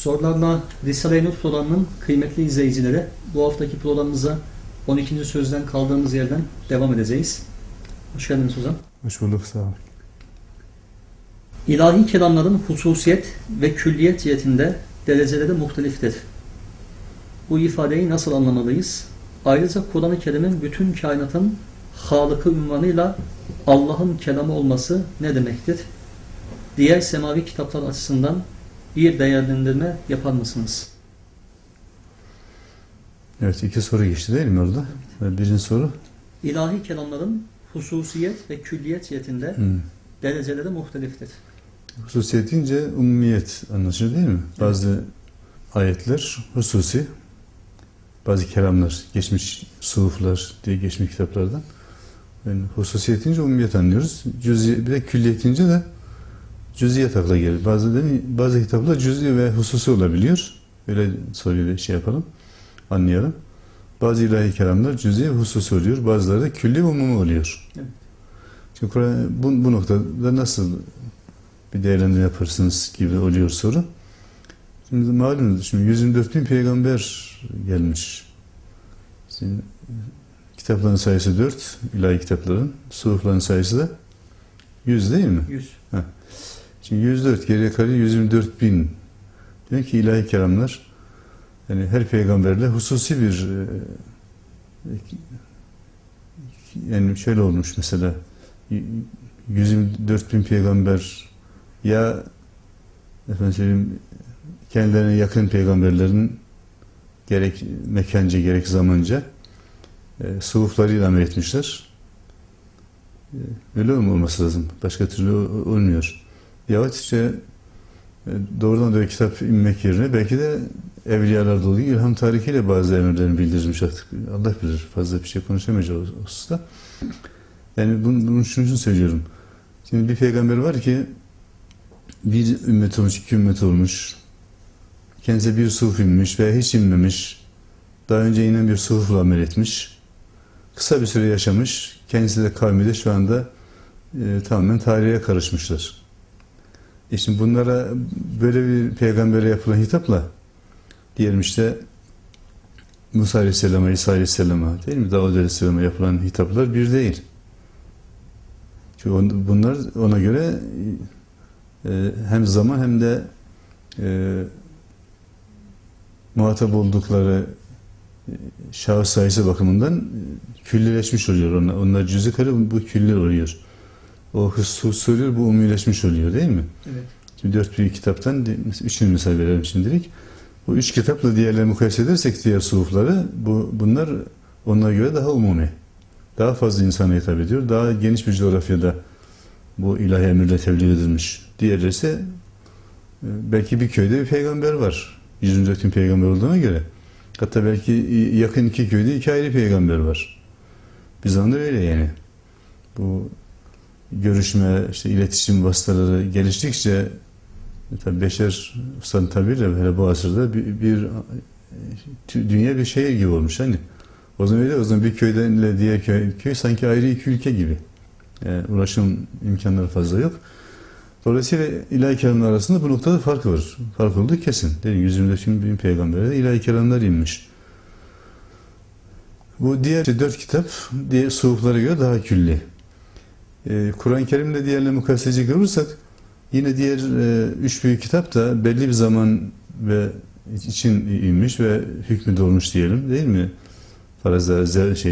Sorularla Risale-i Nur programının kıymetli izleyicileri, bu haftaki programımıza 12. sözden kaldığımız yerden devam edeceğiz. Hoş geldiniz hocam. Hoş bulduk, sağ olun. İlahi kelamların hususiyet ve külliyet cihetinde dereceleri muhteliftir. Bu ifadeyi nasıl anlamalıyız? Ayrıca Kur'an-ı Kerim'in bütün kainatın Halık'ı unvanıyla Allah'ın kelamı olması ne demektir? Diğer semavi kitaplar açısından bir değerlendirme yapar mısınız? Evet, iki soru geçti değil mi orada? Birinci soru. İlahi kelamların hususiyet ve külliyet cihetinde dereceleri muhteliftir. Hususiyet deyince umumiyet anlaşılır değil mi? Evet. Bazı ayetler hususi, bazı kelamlar, geçmiş suhuflar diye geçmiş kitaplardan. Yani hususiyet deyince umumiyet anlıyoruz. Bir de külliyet deyince de cüz'iyet akla gelir. Bazı kitaplar cüz'i ve hususi olabiliyor. Öyle soruyu şey yapalım, anlayalım. Bazı ilahi kelamlar cüz'i ve hususi oluyor. Bazıları da külli ve umumi oluyor. Evet. Şimdi bu noktada nasıl bir değerlendirme yaparsınız gibi oluyor soru. Şimdi malumunuz, şimdi 124 bin peygamber gelmiş. Şimdi kitapların sayısı 4, ilahi kitapların. Suhufların sayısı da 100 değil mi? 100. Heh. Şimdi 104, geriye kalıyor 124 bin. Demek ki ilahi kelamlar, yani her peygamberle hususi bir yani şöyle olmuş mesela 124 bin peygamber ya efendim söyleyeyim, kendilerine yakın peygamberlerin gerek mekanca gerek zamanca suhuflarıyla amel etmişler. Öyle mi olması lazım? Başka türlü olmuyor. Yahut işte doğrudan da kitap inmek yerine belki de evliyalar dolu ilham tarihiyle bazı emirlerini bildirmiş artık. Allah bilir. Fazla bir şey konuşamayacağız o hususta. Yani bunun şunun için söylüyorum. Şimdi bir peygamber var ki bir ümmet olmuş, iki ümmet olmuş. Kendisi bir suhuf inmiş veya hiç inmemiş. Daha önce inen bir suhufla amel etmiş. Kısa bir süre yaşamış. Kendisi de kavmi de şu anda tamamen tarihe karışmışlar. Şimdi bunlara böyle bir peygambere yapılan hitapla diyelim işte Musa Aleyhisselam'a, İsa Aleyhisselam'a değil mi? Davud Aleyhisselam'a yapılan hitaplar bir değil. Çünkü bunlar ona göre hem zaman hem de muhatap oldukları şahıs sayısı bakımından küllileşmiş oluyor. Onlar cüz-i kalır, bu külli oluyor. O husus oluyor, bu umumileşmiş oluyor değil mi? Evet. Şimdi 4 büyük kitaptan 3'ünü misal verelim şimdilik. Bu 3 kitapla diğerlerini mukayese edersek diğer suhufları, bunlar onlara göre daha umumi. Daha fazla insana hitap ediyor. Daha geniş bir coğrafyada bu ilahi emirle tebliğ edilmiş. Diğerleri ise belki bir köyde bir peygamber var. 124 bin peygamber olduğuna göre. Hatta belki yakın iki köyde 2 ayrı peygamber var. Bir zaman da öyle yani. Bu görüşme, işte iletişim vasıtaları geliştikçe tabi beşer ustanın tabiriyle hele bu asırda bir dünya bir şehir gibi olmuş hani. O zaman öyle, o zaman bir köyden diğer köy sanki ayrı iki ülke gibi. Yani ulaşım imkanları fazla yok. Dolayısıyla ilahi kelamlar arasında bu noktada fark var. Fark olduğu kesin. 124 bin peygambere de ilahi kelamlar inmiş. Bu diğer 4 kitap diğer suhuflara göre daha külli. Kur'an-ı Kerim'le diğerlerine mukayese edecek olursak yine diğer 3 büyük kitap da belli bir zaman ve için inmiş ve hükmü dolmuş diyelim değil mi? Farazda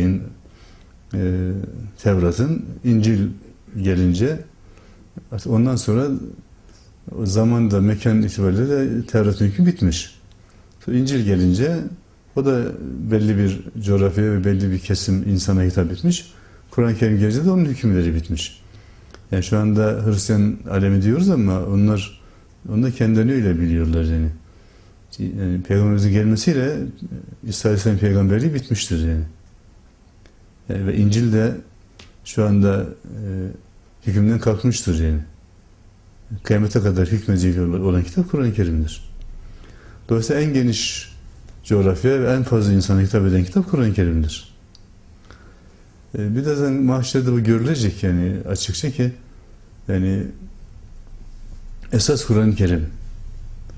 Tevrat'ın İncil gelince ondan sonra zamanda mekan itibariyle de Tevrat'ın hükmü bitmiş. Sonra İncil gelince o da belli bir coğrafyaya ve belli bir kesim insana hitap etmiş. Kur'an-ı Kerim gelince de onun hükümleri bitmiş. Yani şu anda Hristiyan alemi diyoruz ama onlar kendilerini öyle biliyorlar yani. Yani Peygamberimizin gelmesiyle İsa Aleyhisselam peygamberliği bitmiştir yani. Ve İncil de şu anda hükümden kalkmıştır yani. Kıyamete kadar hükmedecek olan kitap Kur'an-ı Kerim'dir. Dolayısıyla en geniş coğrafya ve en fazla insana hitap eden kitap Kur'an-ı Kerim'dir. Birazdan mahşerde bu görülecek yani açıkça ki yani esas Kur'an-ı Kerim.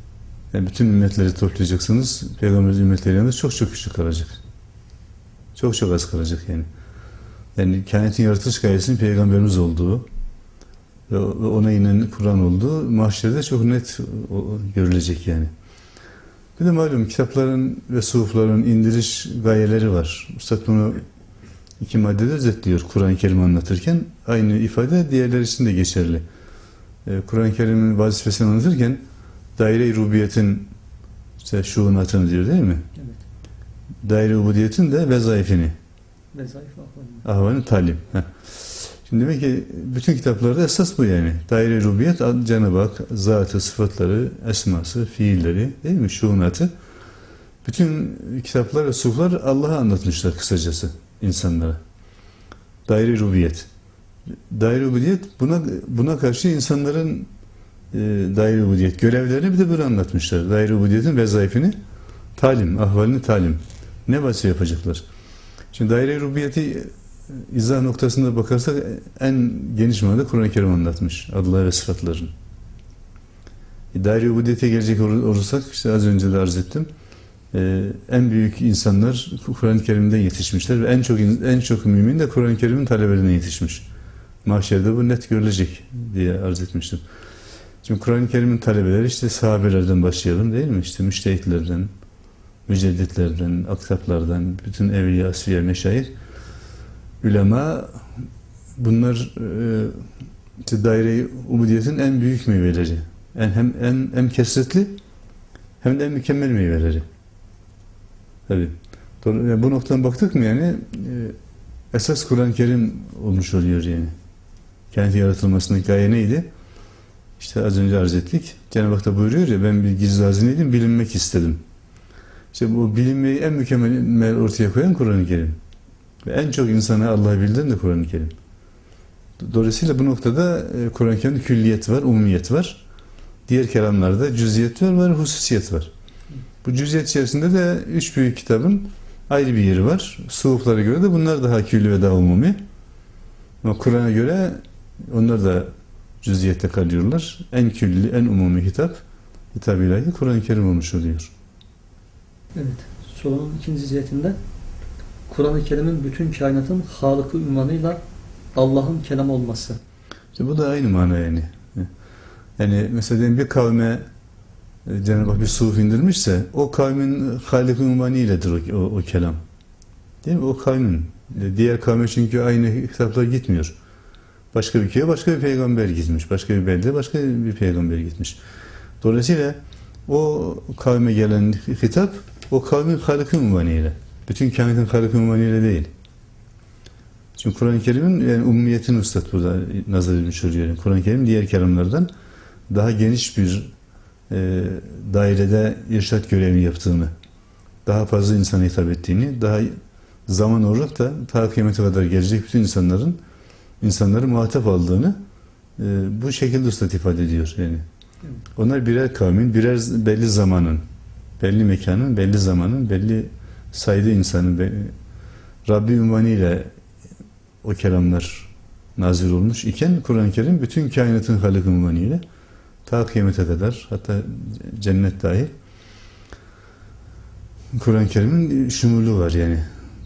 Yani bütün ümmetleri toplayacaksınız. Peygamberimiz ümmetleri yanında çok çok küçük kalacak. Çok çok az kalacak yani. Yani kainatın yaratılış gayesinin Peygamberimiz olduğu ve ona inen Kur'an olduğu mahşerde çok net görülecek yani. Bir de malum kitapların ve suhufların indiriş gayeleri var. Üstad bunu 2 maddede özetliyor Kur'an-ı Kerim anlatırken. Aynı ifade diğerler için de geçerli. Kur'an-ı Kerim'in vazifesini anlatırken daire-i rubiyetin işte şuunatını diyor değil mi? Evet. Daire-i ubudiyetin de vezaifini. Vezaif ahvalini. Ahvalini talim. Heh. Şimdi demek ki bütün kitaplarda esas bu yani. Daire-i rububiyet Cenab-ı Hak zatı, sıfatları, esması, fiilleri değil mi? Şuunatı. Bütün kitaplar ve suflar Allah'a anlatmışlar kısacası insanlara. Daire-i rububiyet. Daire-i rububiyet buna karşı insanların daire-i rububiyet görevlerini bir de böyle anlatmışlar. Daire-i rububiyetin vezaifini talim, ahvalini talim. Ne vazife yapacaklar? Şimdi daire-i rububiyeti izah noktasında bakarsak en geniş manada Kur'an-ı Kerim anlatmış adlar ve sıfatların. Daire-i ubudiyete gelecek olursak işte az önce de arz ettim. En büyük insanlar Kur'an-ı Kerim'den yetişmişler ve en çok mümin de Kur'an-ı Kerim'in talebelerinden yetişmiş. Mahşerde bu net görülecek diye arz etmiştim. Şimdi Kur'an-ı Kerim'in talebeleri işte sahabelerden başlayalım değil mi? İşte müştehitlerden, mücedditlerden, aktaplardan, bütün evliya, asfiye, meşayih, ulema, bunlar işte daire-i ubudiyetin en büyük meyveleri. Hem kesretli hem de en mükemmel meyveleri. Tabii. Bu noktadan baktık mı yani esas Kur'an-ı Kerim olmuş oluyor yani. Kendi yaratılmasındaki gaye neydi? İşte az önce arz ettik. Cenab-ı Hak da buyuruyor ya ben bir gizli hazineydim, bilinmek istedim. İşte bu bilinmeyi en mükemmel ortaya koyan Kur'an-ı Kerim. Ve en çok insana Allah'ı bildiren de Kur'an-ı Kerim. Dolayısıyla bu noktada Kur'an-ı Kerim'de külliyet var, umumiyet var. Diğer kelamlarda cüziyet var, hususiyet var. Bu cüziyet içerisinde de 3 büyük kitabın ayrı bir yeri var. Suhuflara göre de bunlar daha külli ve daha umumi. Ama Kur'an'a göre onlar da cüziyette kalıyorlar. En külli, en umumi Kitab-ı İlahi Kur'an-ı Kerim olmuş oluyor. Evet. Sorunun ikinci cihetinde Kur'an-ı Kerim'in bütün kainatın Halık-ı ünvanıyla Allah'ın kelamı olması. İşte bu da aynı mana yani. Yani mesela bir kavme Cenab-ı Hak bir suhuf indirmişse o kavmin Halik-ı ünvanıyledir o kelam. Değil mi? O kavmin. Diğer kavme çünkü aynı kitaplar gitmiyor. Başka bir köye başka bir peygamber gitmiş. Başka bir belde başka bir peygamber gitmiş. Dolayısıyla o kavme gelen hitap o kavmin Halik-ı ünvanıyla. Bütün kainatın Halik-ı ünvanıyla değil. Çünkü Kur'an-ı Kerim'in yani umumiyetini üstad burada nazar edilmiş oluyor. Yani Kur'an-ı Kerim diğer kelamlardan daha geniş bir dairede irşad görevini yaptığını, daha fazla insana hitap ettiğini, daha zaman olarak da ta kıyamete kadar gelecek bütün insanları muhatap aldığını bu şekilde üstad ifade ediyor. Yani. Onlar birer kavmin, birer belli zamanın, belli mekanın, belli zamanın, belli sayıda insanın Rabbi ünvanıyla o kelamlar nazil olmuş iken Kur'an-ı Kerim bütün kainatın Halik ünvanıyla ta kıyamete kadar hatta cennet dahil Kur'an-ı Kerim'in şumulu var yani.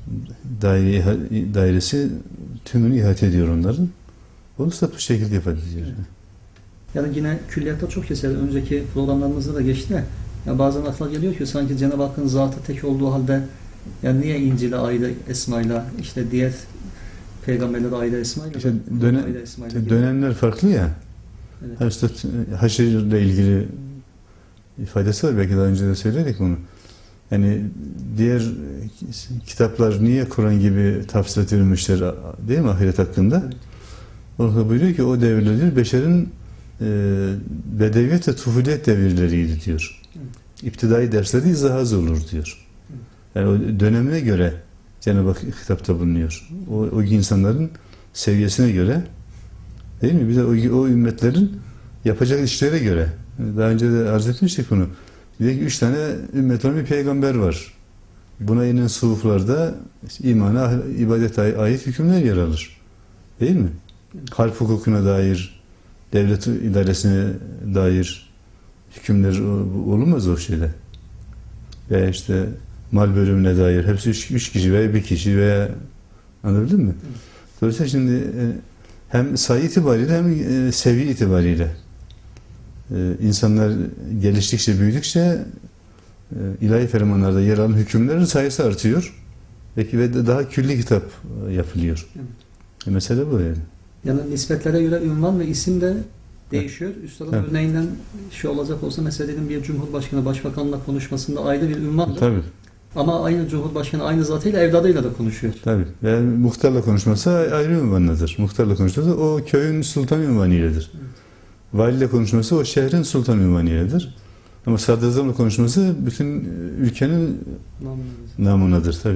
Dairesi tümünü ihate ediyor onların. Onu da bu şekilde ifade ediyor. Yani yine külliyatta çok keser. Önceki programlarımızda da geçti de yani bazen akla geliyor ki sanki Cenab-ı Hakk'ın zatı tek olduğu halde yani niye İncil'e ayrı esmayla işte diğer peygamberlere ayrı esmayla işte dönemler farklı ya. Evet. İşte haşirle ilgili ifadesi var. Belki daha önce de söyledik bunu. Yani diğer kitaplar niye Kur'an gibi tafsir edilmişler değil mi ahiret hakkında? Evet. Orada buyuruyor ki o devirler beşerin bedeviyet ve tufuliyet devirleriydi diyor. Evet. İptidai dersleri izahaz olur diyor. Evet. Yani o dönemine göre Cenab-ı Hak kitapta bulunuyor. O insanların seviyesine göre değil mi? Bir de o ümmetlerin yapacak işlere göre. Daha önce de arz etmiştik bunu. Diyor ki 3 tane ümmet olan bir peygamber var. Buna inen suhuflarda imana, ibadete ait hükümler yer alır. Değil mi? Harp hukukuna dair, devlet idaresine dair, hükümler olmaz o şeyde. Veya işte mal bölümüne dair hepsi üç kişi veya bir kişi veya anladın mı? Dolayısıyla şimdi hem sayı itibariyle hem seviye itibariyle insanlar geliştikçe, büyüdükçe ilahi fermanlarda yer alan hükümlerin sayısı artıyor. Peki ve daha külli kitap yapılıyor. Evet. Mesele bu yani. Yani nispetlere göre ünvan ve isim de değişiyor. Üstadın Evet. örneğinden şey olacak olsa mesela dedim bir Cumhurbaşkanı Başbakanla konuşmasında ayrı bir ünvandır. Tabii. Ama aynı Cumhurbaşkanı aynı zatıyla evladıyla da konuşuyor. Tabii. Ve muhtarla konuşması ayrı ünvanıdır. Muhtarla konuşması o köyün sultan ünvanıyledir. Evet. Valiyle konuşması o şehrin sultan ünvanıyledir. Ama sadrazamla konuşması bütün ülkenin namınadır tabii.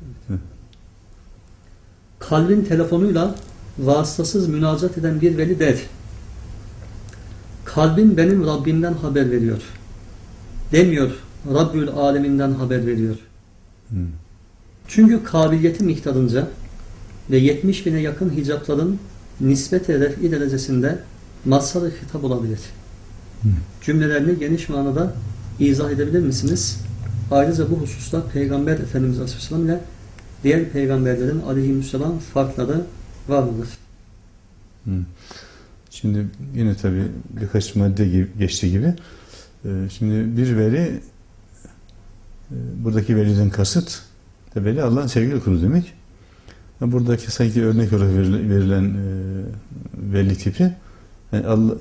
Kalbin telefonuyla vasıtasız münacat eden bir veli der. Kalbim benim Rabbimden haber veriyor. Demiyor Rabbül Aleminden haber veriyor. Çünkü kabiliyeti miktarınca ve 70 bine yakın hicapların nispet-i ref'i derecesinde mazhar-ı hitap olabilir. Cümlelerini geniş manada izah edebilir misiniz? Ayrıca bu hususta Peygamber Efendimiz Aleyhisselam ile diğer peygamberlerin aleyhisselam farkları var mıdır? Şimdi yine tabii birkaç madde geçtiği gibi şimdi bir veli buradaki veliden kasıt veli Allah'ın sevgili kulu demek. Buradaki sanki örnek olarak verilen veli tipi yani Allah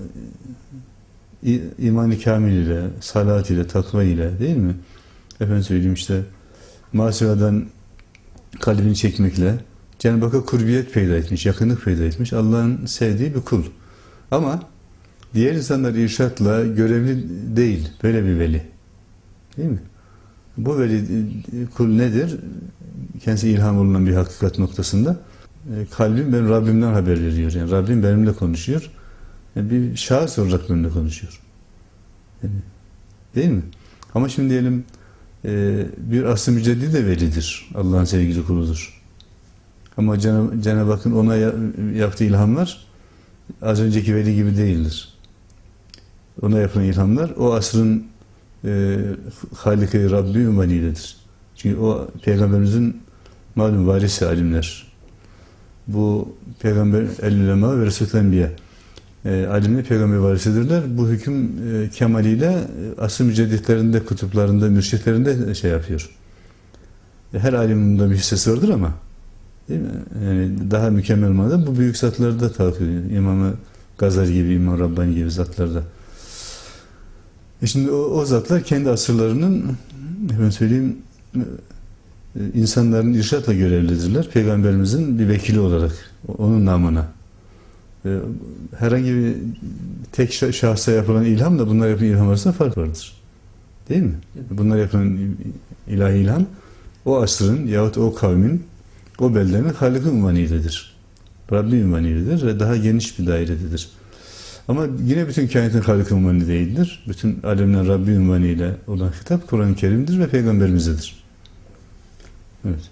iman-ı kamil ile, salat ile, takva ile değil mi? Efendim söyleyeyim işte masivadan kalbini çekmekle Cenab-ı Hakk'a kurbiyet peyda etmiş, yakınlık peyda etmiş. Allah'ın sevdiği bir kul. Ama diğer insanlar irşatla görevli değil. Böyle bir veli. Değil mi? Bu veli kul nedir? Kendisi ilham olunan bir hakikat noktasında. Kalbim ben Rabbimden haber veriyor. Yani Rabbim benimle konuşuyor. Yani bir şahıs olarak benimle konuşuyor. Yani, değil mi? Ama şimdi diyelim bir asr-ı müceddid de velidir. Allah'ın sevgili kuludur. Ama Cenab-ı Hakk'ın ona yaptığı ilhamlar az önceki veli gibi değildir. Ona yapılan ilhamlar o asrın Halik-i Rabbi ünvaniyledir. Çünkü o Peygamberimizin malum varisi alimler. Bu Peygamber el-ulema ve Resul-i Enbiya alimler peygamber varisidirler. Bu hüküm kemaliyle asr-ı mücedditlerinde, kutuplarında, mürşitlerinde şey yapıyor. Her alimin bunda bir hissesi vardır ama değil mi? Yani daha mükemmel manada bu büyük zatlarda takıyor. İmam-ı Gazali gibi, İmam Rabbani gibi zatlarda. Şimdi o zatlar kendi asırlarının ben söyleyeyim insanların irşatla görevlidirler. Peygamberimizin bir vekili olarak onun namına. Herhangi bir tek şahsa yapılan ilhamla bunlar yapılan ilham arasında fark vardır. Değil mi? Bunlar yapılan ilahi ilham o asrın yahut o kavmin o beldenin Halik-i ünvaniyledir. Rabbi ünvaniyledir ve daha geniş bir dairededir. Ama yine bütün kainatın Halik-i ünvanı değildir. Bütün alemlerin Rabbi ünvanıyla olan hitap Kur'an-ı Kerim'dir ve Peygamberimizdedir. Evet.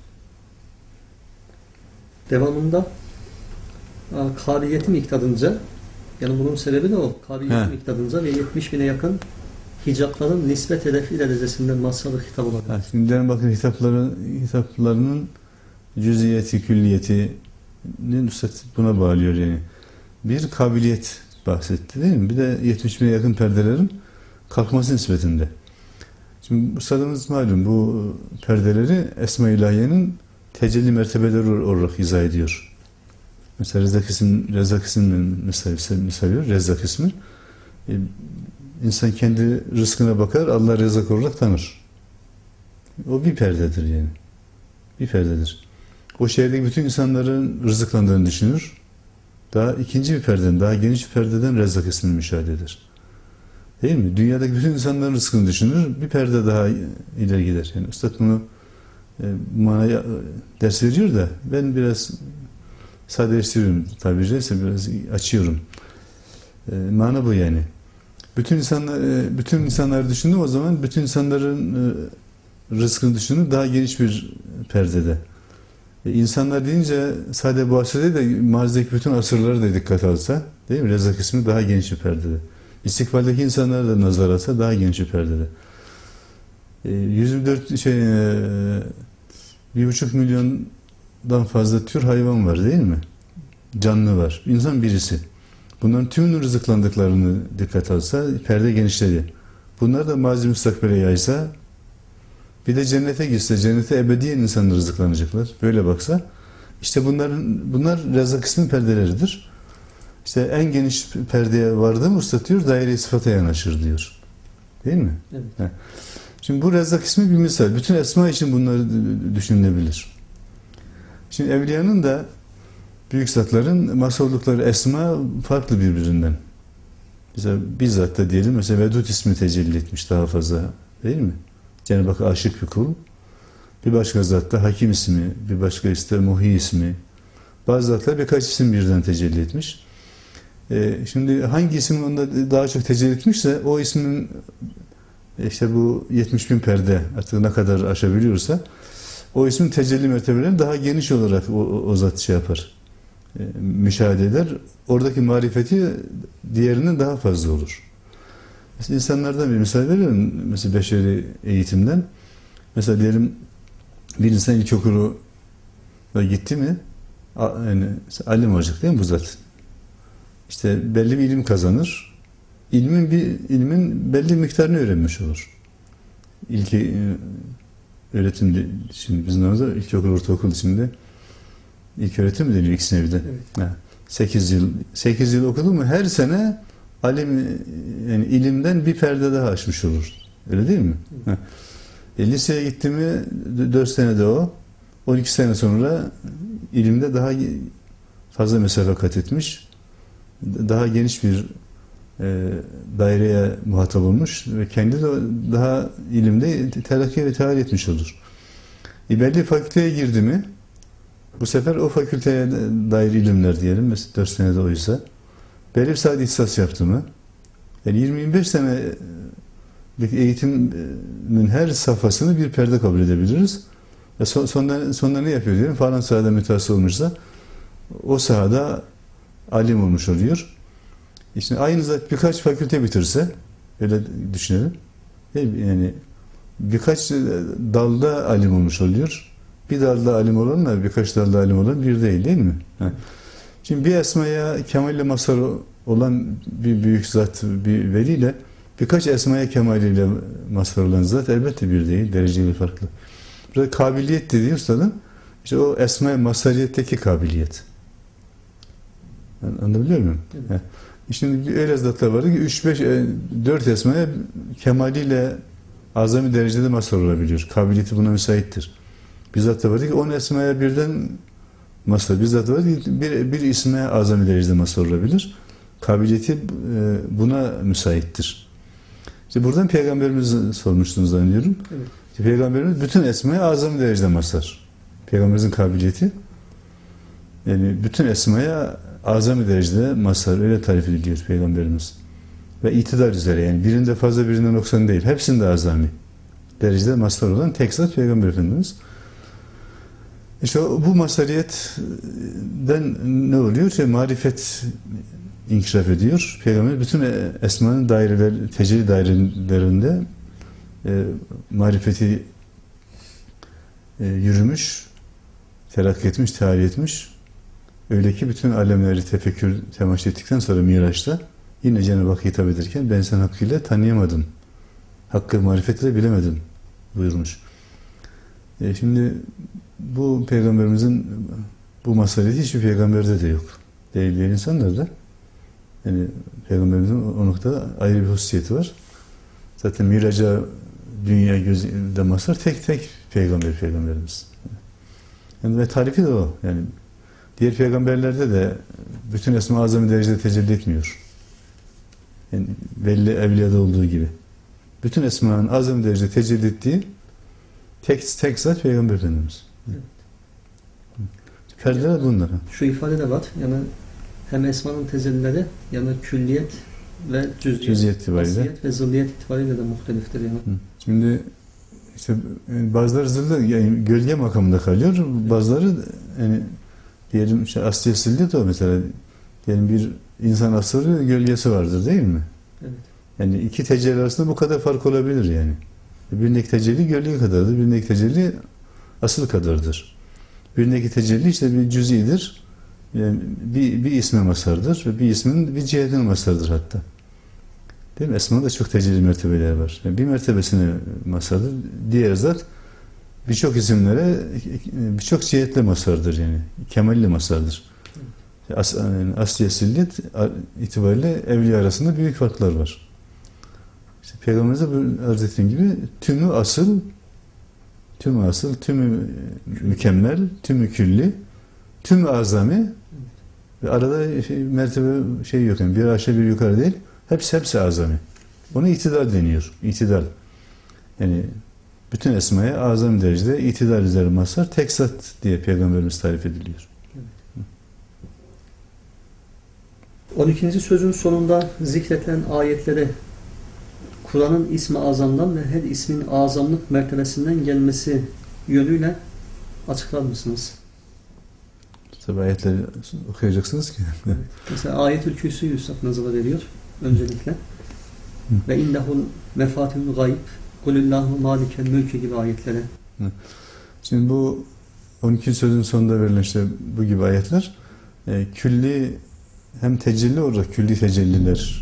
Devamında kabiliyeti miktarınca yani bunun sebebi de o. Kabiliyeti miktarınca ve 70 bine yakın hicapların nispet-i ref'i derecesinde mazhar-ı hitap olabilir. Şimdi bakın hitaplarının cüziyeti, külliyetinin üstad buna bağlıyor yani. Bir kabiliyet bahsetti değil mi? Bir de 70 bine yakın perdelerin kalkması nispetinde. Şimdi Üstadımız malum bu perdeleri Esma-i İlahiye'nin tecelli mertebeleri olarak izah ediyor. Mesela Rezzak isminin misal Rezzak ismi. İnsan kendi rızkına bakar, Allah Rezzak olarak tanır. O bir perdedir yani. Bir perdedir. O şehirdeki bütün insanların rızıklandığını düşünür. Daha ikinci bir perdeden, daha geniş bir perdeden Rezzak ismini müşahede eder. Değil mi? Dünyadaki bütün insanların rızkını düşünür. Bir perde daha ileri gider. Yani Üstad bunu manaya ders veriyor da ben biraz sadeleştiriyorum tabiri caizse biraz açıyorum. Mana bu yani. Bütün insanları düşündüm o zaman bütün insanların rızkını düşündüm daha geniş bir perdede. İnsanlar deyince sadece bu asır değil de mazideki bütün asırları da dikkat alsa değil mi? Rezzak ismi daha geniş bir perdede. İstikbaldeki insanlar da nazar atsa daha geniş bir perdede. 1,5 milyondan fazla tür hayvan var değil mi? Canlı var. İnsan birisi. Bunların tümünün rızıklandıklarını dikkat alsa perde genişledi. Bunlar da mazi müstakbele yaysa, bir de cennete gitse, cennete ebediyen insanlar rızıklanacaklar. Böyle baksa, işte bunlar rezak ismin perdeleridir. İşte en geniş perdeye vardı mı usta diyor, daire-i sıfata yanaşır diyor. Değil mi? Evet. Şimdi bu rezzak ismi bir misal. Bütün esma için bunları düşünülebilir. Şimdi evliyanın da büyük zatların mahsuldukları esma farklı birbirinden. Mesela bizzat da diyelim, mesela Vedud ismi tecelli etmiş daha fazla, değil mi? Cenab-ı Hakk'a aşık bir kul. Bir başka zatta Hakim ismi, bir başka işte Muhi ismi. Bazı zatlar birkaç isim birden tecelli etmiş. Şimdi hangi isim onda daha çok tecelli etmişse o ismin işte bu 70 bin perde artık ne kadar aşabiliyorsa o ismin tecelli mertebeleri daha geniş olarak o zat şey yapar. Müşahede eder. Oradaki marifeti diğerinin daha fazla olur. Mesela insanlardan bir misal veriyorum. Mesela beşeri eğitimden. Mesela diyelim bir insan ilkokula gitti mi yani alim olacak değil mi bu zat? İşte belli bir ilim kazanır. İlmin belli miktarını öğrenmiş olur. Öğretim şimdi bizim aramızda ilkokul, ortaokul şimdi ilk öğretim mi deniyor ikisine birden? Evet. 8 yıl okudu mu her sene alim yani ilimden bir perde daha açmış olur. Öyle değil mi? Evet. Liseye gitti mi 4 senede o 12 sene sonra ilimde daha fazla mesafe kat etmiş. Daha geniş bir daireye muhatap olmuş ve kendi de daha ilimde terakki ve teal etmiş olur. Belli fakülteye girdi mi bu sefer o fakülteye dair ilimler diyelim mesela 4 senede oysa belli bir saat ihtisas yaptı mı yani 20-25 sene eğitimin her safhasını bir perde kabul edebiliriz. Sonunda ne yapıyor diyelim falan sahada mütehassıs olmuşsa o sahada alim olmuş oluyor. İşte aynı zat birkaç fakülte bitirse öyle düşünelim. Yani birkaç dalda alim olmuş oluyor. Bir dalda alim olanla birkaç dalda alim olan bir değil mi? Şimdi bir esmaya kemalle mazhar olan bir büyük zat, bir veliyle birkaç esmaya kemaliyle mazhar olan zat elbette bir değil, dereceli farklı. Burada kabiliyet dediği ustadın işte o esmaya mazhariyetteki kabiliyet. Anlayabiliyor muyum? Evet. Şimdi öyle zatlar vardı ki 3-5-4 esmaya kemaliyle azami derecede mazhar olabiliyor. Kabiliyeti buna müsaittir. Bir zat da vardı ki 10 esmaya birden mazhar. Bir zat da vardı ki bir isme azami derecede mazhar olabilir. Kabiliyeti buna müsaittir. İşte buradan Peygamberimizi sormuştunuz zannediyorum. Evet. İşte Peygamberimiz bütün esmaya azami derecede mazhar. Peygamberimizin kabiliyeti yani bütün esmaya azami derecede mazhar öyle tarif ediliyor Peygamberimiz. Ve itidal üzere yani birinde fazla birinde noksan değil. Hepsinde azami derecede mazhar olan tek zat Peygamber Efendimiz. İşte bu mazhariyetten ne oluyor? Marifet inkişaf ediyor. Peygamber bütün esmanın tecelli dairelerinde marifeti yürümüş, terakki etmiş, teali etmiş. Öyle ki bütün alemleri tefekkür temaşa ettikten sonra Miraç'ta yine Cenab-ı Hakk'a hitap ederken ben seni hakkıyla tanıyamadım. Hakkı marifetle bilemedim buyurmuş. Şimdi bu Peygamberimizin bu mazhariyeti hiçbir peygamberde de yok. Değil insanlarda. Yani Peygamberimizin o noktada ayrı bir hususiyeti var. Zaten Miraç'a dünya gözünde mazhar tek peygamberimiz. Yani ve tarifi de o. Yani diğer peygamberlerde de bütün esma azami derecede tecelli etmiyor. Yani belli evliyada olduğu gibi. Bütün esmanın azami derecede tecelli ettiği tek zat Peygamber Efendimiz. Evet. Perdeler bunlar. Şu ifade de var. Yani hem esmanın tecellileri yani külliyet ve cüz'iyet itibariyle ve zilliyet itibariyle de muhteliftir yani. Şimdi işte bazıları zilli yani gölge makamında kalıyor. Bazıları yani diyelim asliye zilliyet o mesela diyelim bir insan asırı gölgesi vardır değil mi? Evet. Yani iki tecelli arasında bu kadar fark olabilir yani. Birindeki tecelli gölge kadardır, birindeki tecelli asıl kadardır. Birindeki tecelli işte bir cüz'idir, yani bir isme mazhardır ve bir ismin bir cihetine mazhardır hatta. Değil mi? Esma'da çok tecelli mertebeler var. Yani bir mertebesine mazhardır, diğer zat birçok isimlere, birçok cihetle mazhardır yani. Kemalli mazhardır. Asli esiliyet itibariyle evliya arasında büyük farklar var. İşte Peygamberimize arz ettiğim gibi tümü asıl, tümü mükemmel, tümü külli, tümü azami ve arada mertebe yok yani bir aşağı bir yukarı değil. Hepsi azami. Ona itidal deniyor. İtidal. Yani bütün esmaya azami derecede itidal üzere mazhar tek zat diye Peygamberimiz tarif ediliyor. 12. sözün sonunda zikredilen ayetlere Kur'an'ın ismi azamdan ve her ismin azamlık mertebesinden gelmesi yönüyle açıklar mısınız? Tabi ayetleri okuyacaksınız ki. Evet. Mesela Ayetül Kürsü'yü Üstad nazara veriyor öncelikle. Ve indehul mefatihul gayb kulillahu malikel mülkü gibi ayetlere. Şimdi bu 12. sözün sonunda verilen işte bu gibi ayetler külli hem tecelli olarak külli tecellilerden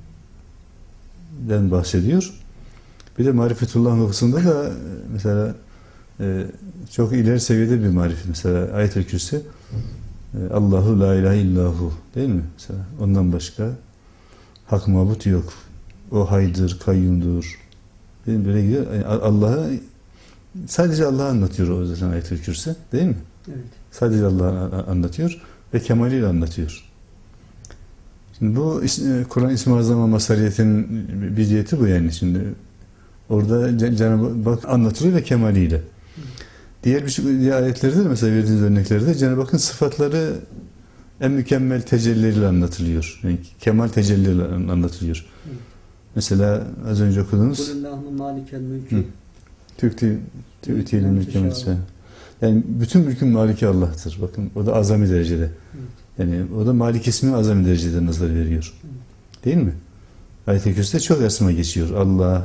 bahsediyor. Bir de marifetullah noktasında da mesela çok ileri seviyede bir marifet. Mesela Ayet-i Kürsi Allahu la ilahe illahu değil mi? Mesela ondan başka hak mabut yok. O haydır, kayyumdur. Böyle gidiyor. Yani Allah'ı sadece Allah'ı anlatıyor o zaten Ayet-i Kürsi değil mi? Evet. Sadece Allah'ı anlatıyor ve kemaliyle anlatıyor. Şimdi bu Kur'an İsmi Azam Mazhariyet'in bir ciheti bu yani şimdi. Orada Cenab-ı Hak anlatılıyor ve kemaliyle. Diğer ayetlerde de mesela verdiğiniz örneklerde Cenab-ı Hakk'ın sıfatları en mükemmel tecellileriyle anlatılıyor. Yani kemal tecellileriyle anlatılıyor. Mesela az önce okudunuz. Kulillahu malikel mülkü. Tü'tiyle mülkü. Yani bütün mülkün maliki Allah'tır. Bakın o da azami derecede. Yani o da Malik ismi azami derecede nazar veriyor. Değil mi? Ayet-i Kürsü'de çok esma geçiyor. Allah,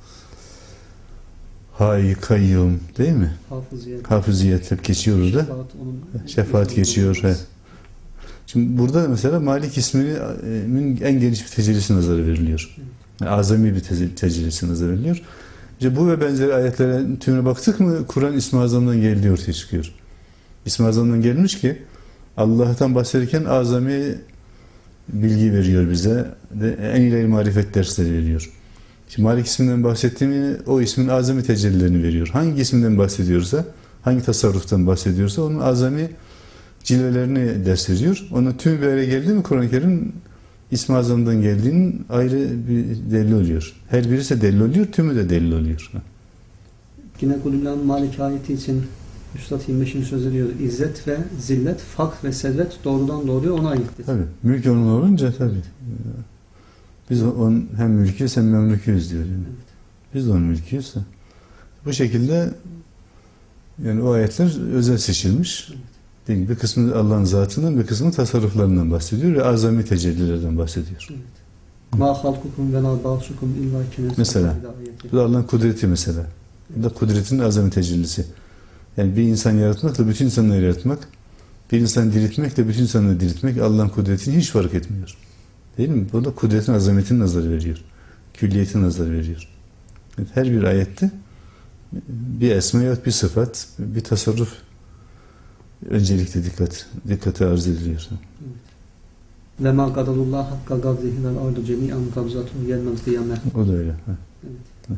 Hay, Kayyum değil mi? Hafıziyet hep geçiyor orada. Şefaat geçiyor. Şimdi burada mesela Malik isminin en geniş bir tecellisi nazarı veriliyor. Yani azami bir tecellisi nazarı veriliyor. İşte bu ve benzeri ayetlere tümüne baktık mı Kur'an İsmi Azam'dan geldiği ortaya çıkıyor. İsmi Azam'dan gelmiş ki Allah'tan bahsederken azami bilgi veriyor bize. En ileri marifet dersleri veriyor. Şimdi Malik isminden bahsettiğimi o ismin azami tecellilerini veriyor. Hangi isminden bahsediyorsa, hangi tasarruftan bahsediyorsa onun azami cilvelerini ders veriyor. Onun tümü bir araya geldi mi Kur'an-ı Kerim İsmi Azam'dan geldiğinin ayrı bir delil oluyor. Her birisi delil oluyor, tümü de delil oluyor. Yine Kulüllah'ın Malik ayeti için Üstad 25. sözü diyor. İzzet ve zillet, fakr ve servet doğrudan doğruya ona aittir. Tabii. Mülk onun olunca tabii. Biz onun hem mülküyüz hem memlüküyüz diyor. Yani. Evet. Biz de onun mülküyüz. Bu şekilde yani o ayetler özel seçilmiş. Evet. Bir kısmı Allah'ın zatından, bir kısmı tasarruflarından bahsediyor ve azami tecellilerden bahsediyor. Evet. Ma halkukum ve la ba'sukum illa kenes. Mesela. Bu da Allah'ın kudreti mesela. Bu da kudretinin azami tecellisi. Yani bir insan yaratmakla bütün insanları yaratmak, bir insan diriltmekle bütün insanları diriltmek Allah'ın kudretini hiç fark etmiyor. Değil mi? Bu da kudretin azametini nazar veriyor. Külliyetin nazar veriyor. Her bir ayette bir esma ya bir sıfat, bir tasarruf öncelikle dikkate arz ediliyor. Ve ma kadalullah hakka gazzihi vel ardu cemi'an kabzatuhu yevmel kıyame. O da öyle. Evet.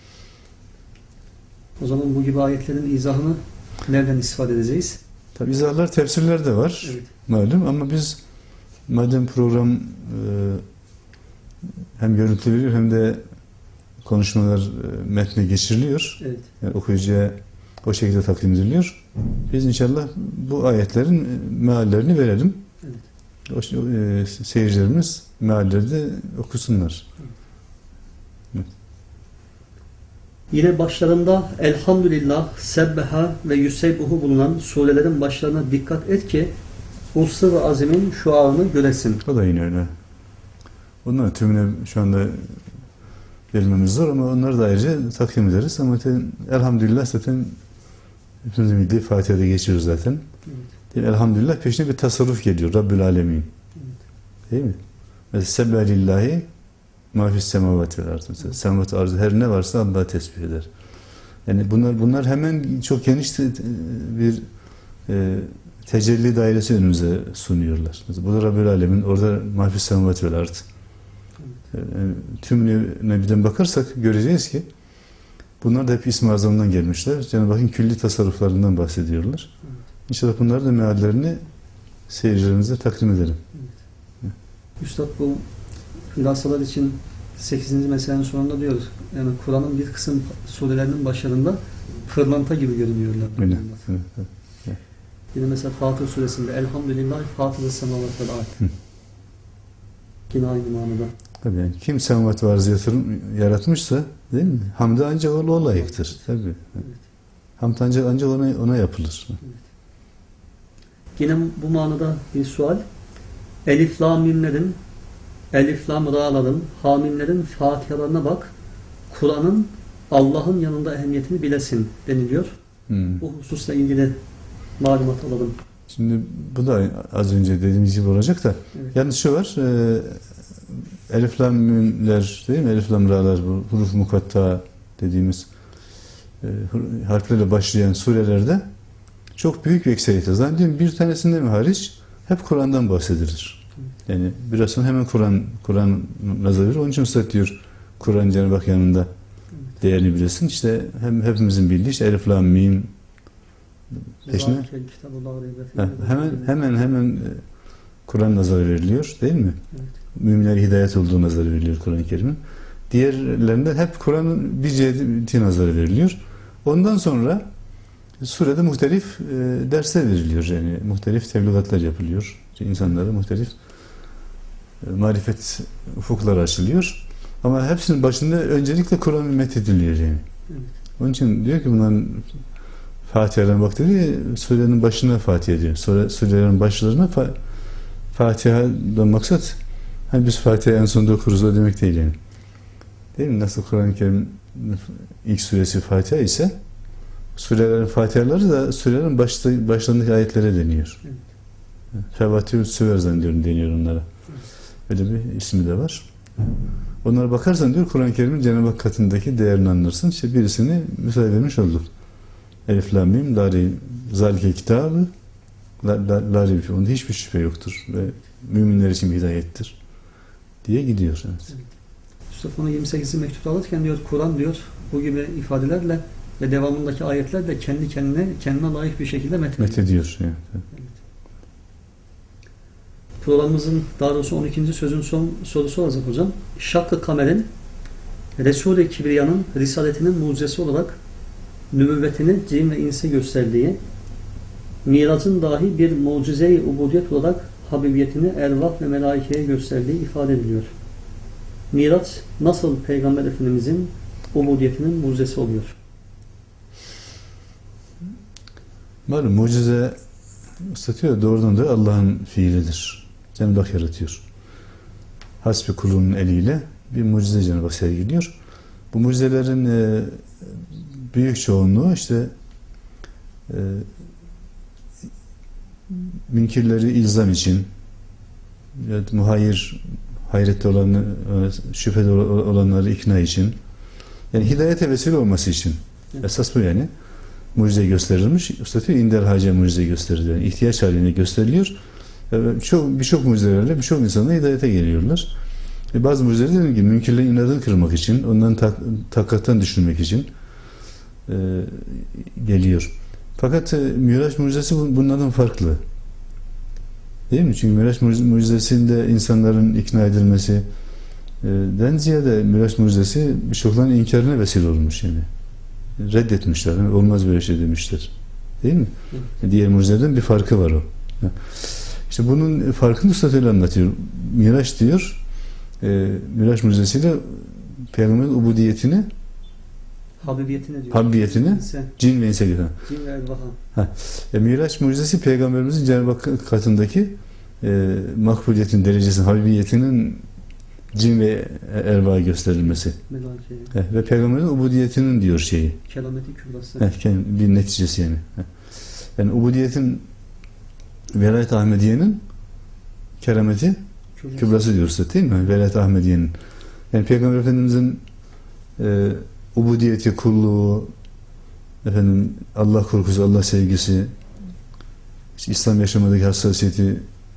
O zaman bu gibi ayetlerin izahını nereden istifade edeceğiz? Tabi izahlar tefsirlerde var. Evet. Malum ama biz madem program hem görüntü veriyor hem de konuşmalar metne geçiriliyor. Evet. Yani okuyucuya o şekilde takdim ediliyor. Biz inşallah bu ayetlerin meallerini verelim. Evet. O seyircilerimiz mealleri de okusunlar. Evet. Yine başlarında Elhamdülillah, Sebbeha ve Yüsebbuhu bulunan surelerin başlarına dikkat et ki Usr-ı Azim'in şuarını göresin. O da yine öyle. Onların tümüne şu anda vermemiz zor ama onları da ayrıca takdim ederiz. Ama elhamdülillah zaten hepimizin bildiği Fatiha'da geçiyoruz zaten. Evet. Elhamdülillah peşine bir tasarruf geliyor. Rabbül Alemin. Evet. Değil mi? Mesela Sebbe lillahi ma fis semavati vel ardı. Semavat arzı her ne varsa Allah'a tesbih eder. Yani bunlar hemen çok geniş bir tecelli dairesi önümüze sunuyorlar. Mesela bu da Rabbül Alemin, orada ma fis semavati vel ardı. Tümüne birden bakarsak göreceğiz ki bunlar da hep İsm-i Azam'dan gelmişler. Cenab-ı Hakk'ın külli tasarruflarından bahsediyorlar. Evet. İnşallah bunların da meallerini seyircilerimize takdim edelim. Evet. Üstad, bu hülasalar için 8. meselenin sonunda diyoruz. Yani Kur'an'ın bir kısım surelerinin başlarında pırlanta gibi görünüyorlar. Öyle. Evet. Evet. Yine mesela Fatır suresinde Elhamdülillah Fatır-ı semavat vel ard. Yine aynı manada. Tabii yani kim semavat ve arzı yaratmışsa, değil mi? Hamd ancak o layıktır. Tabii. Evet. Hamd ancak ona yapılır. Evet. Yine bu manada bir sual. Elif lam mimlerin, elif lam ra'ların, hamimlerin fatihalarına bak. Kur'an'ın Allah'ın yanında ehemmiyetini bilesin deniliyor. Bu hususla ilgili malumat alalım. Şimdi bu da az önce dediğimiz gibi olacak da. Evet. Yalnız şu var. Elif lam mimler, değil mi? Elif lam ra'lar, bu huruf mukatta dediğimiz harflerle başlayan surelerde çok büyük bir ekseriyeti. Zannediyorum bir tanesinden mi hariç hep Kur'an'dan bahsedilir. Yani biraz sonra hemen Kur'an nazar verir. Onun için Üstad diyor Kur'an Cenab-ı Hak yanında değerini bilesin. İşte hepimizin bildiği işte Elif lam mim peşine hemen Kur'an nazarı veriliyor, değil mi? Evet. Müminlere hidayet olduğu nazarı veriliyor Kur'an-ı Kerim'in. Diğerlerinde hep Kur'an'ın bir ciheti nazarı veriliyor. Ondan sonra surede muhtelif dersler veriliyor. Yani muhtelif tebligatlar yapılıyor. İnsanlara muhtelif marifet ufukları açılıyor. Ama hepsinin başında öncelikle Kur'an methediliyor yani. Evet. Onun için diyor ki bunların Fatiha'dan bak dedi, surenin başına Fatiha diyor. Surelerin başlarına Fatiha'dan maksat hani biz Fatiha'yı en sonunda okuruz o demek değil yani. Değil mi? Nasıl Kur'an-ı Kerim ilk suresi Fatiha ise surelerin Fatihaları da surelerin başlarındaki ayetlere deniyor. Fevatihü Süver zannediyorum deniyor onlara. Öyle bir ismi de var. Onlara bakarsan diyor Kur'an-ı Kerim'in Cenab-ı Hak katındaki değerini anlarsın. İşte birisini misal vermiş olduk. Elif lam mim zalike kitabı la reybe fihi. Onda hiçbir şüphe yoktur ve müminler için bir hidayettir diye gidiyor. Evet. Mustafa 28. mektupta alırken diyor Kur'an diyor bu gibi ifadelerle ve devamındaki ayetlerle kendine layık bir şekilde methediyor. Evet. Programımızın daha doğrusu 12. sözün son sorusu olacak hocam. Şakkı Kamer'in Resul-i Kibriya'nın risaletinin mucizesi olarak nübüvvetini cin ve inse gösterdiği, miracın dahi bir mucize-i ubudiyet olarak habibiyetini ervah ve melaikeye gösterdiği ifade ediliyor. Miraç nasıl Peygamber Efendimizin ubudiyetinin mucizesi oluyor? Malum mucize statüyor doğrudan da Allah'ın fiilidir. Cenab-ı Hak yaratıyor. Hasbi kulunun eliyle bir mucize Cenab-ı Hak sergiliyor. Bu mucizelerin büyük çoğunluğu işte münkirleri ilzam için, muhayyir, hayrette olanları, şüphede olanları ikna için, yani hidayete vesile olması için. Evet. Esas bu yani. Mucize gösterilmiş. Üstelik indel hace mucize gösteriliyor. Yani ihtiyaç halinde gösteriliyor. Birçok mucizelerle birçok insanlar hidayete geliyorlar. Bazı mucizeler dediğim gibi münkirlerin inadını kırmak için, ondan takattan düşürmek için geliyor. Fakat Miraç mucizesi bunlardan farklı. Değil mi? Çünkü Miraç mucizesinde insanların ikna edilmesi den ziyade Miraç mucizesi birçokların inkarına vesile olmuş yani. Reddetmişler. Yani olmaz böyle şey demişler. Değil mi? Hı. Diğer mucizelerden bir farkı var o. İşte bunun farkını Üstad öyle anlatıyor. Miraç diyor Miraç mucizesiyle Peygamberin ubudiyetini Habibiyetini cin ve inse getiren. Cin ve elbaha. Miraç mucizesi Peygamberimizin Cenab-ı Hak katındaki makbuliyetin derecesinin, habibiyetinin cin ve erva gösterilmesi. Melake. Ve peygamberin ubudiyetinin diyor şeyi. Kelameti kübrası. Bir neticesi yani. Yani ubudiyetin Velayet Ahmediye'nin kerameti kübrası diyoruz değil mi? Velayet Ahmediye'nin. Yani Peygamber Efendimizin ubudiyeti, kulluğu, efendim Allah korkusu, Allah sevgisi, işte İslam yaşamadaki hassasiyeti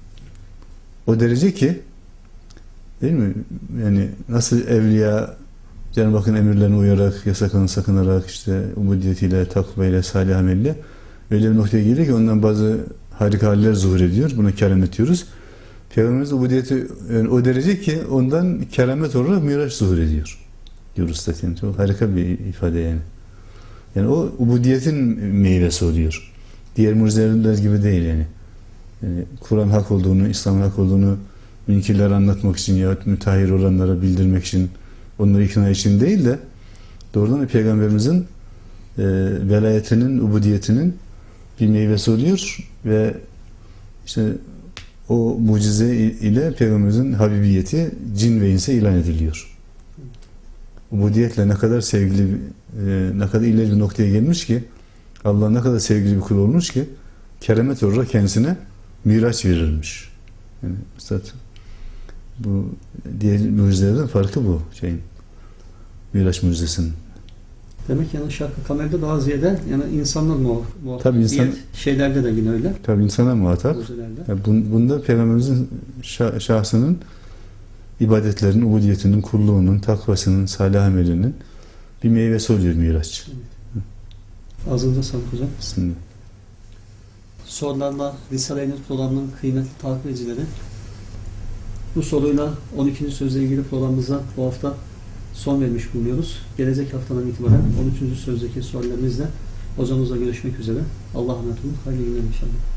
o derece ki, değil mi? Yani nasıl evliya Cenab-ı Hakk'ın emirlerine uyarak, yasaklarını sakınarak, işte ubudiyetiyle, takvayla, salih amelle öyle bir noktaya geliyor ki ondan bazı harika haller zuhur ediyor. Buna keramet diyoruz. Peygamberimiz ubudiyeti yani o derece ki ondan keramet olarak miraç zuhur ediyor. Diyoruz zaten. Çok harika bir ifade yani. Yani o ubudiyetin meyvesi oluyor. Diğer mucizeler gibi değil yani. Yani Kur'an hak olduğunu, İslam hak olduğunu münkirlere anlatmak için yahut müteahhir olanlara bildirmek için, onları ikna için değil de doğrudan Peygamberimizin velayetinin, ubudiyetinin bir meyvesi oluyor ve işte o mucize ile Peygamberimizin habibiyeti cin ve inse ilan ediliyor. Ubudiyetle ne kadar sevgili, ne kadar ileri bir noktaya gelmiş ki, Allah ne kadar sevgili bir kul olmuş ki, keramet olarak kendisine miraç verilmiş. Yani zaten bu diğer mucizelerden farkı bu şeyin. Miraç mucizesinin. Demek yani Şark-ı Kamer'de daha ziyade yani insanlar muhatap. Tabii insan, diğer şeylerde de yine öyle. Tabii insana muhatap. Yani bunda Peygamberimizin şahsının ibadetlerinin, ubudiyetinin, kulluğunun, takvasının, salih amelinin bir meyvesi oluyor miraç. Evet. Ağzınıza sağlık hocam. Şimdi. Sorularla Risale-i Nur programının kıymetli takipçileri, bu soruyla 12. sözle ilgili programımıza bu hafta son vermiş bulunuyoruz. Gelecek haftadan itibaren 13. sözdeki sorularımızla hocamızla görüşmek üzere. Allah'a emanet olun. Hayırlı günler inşallah.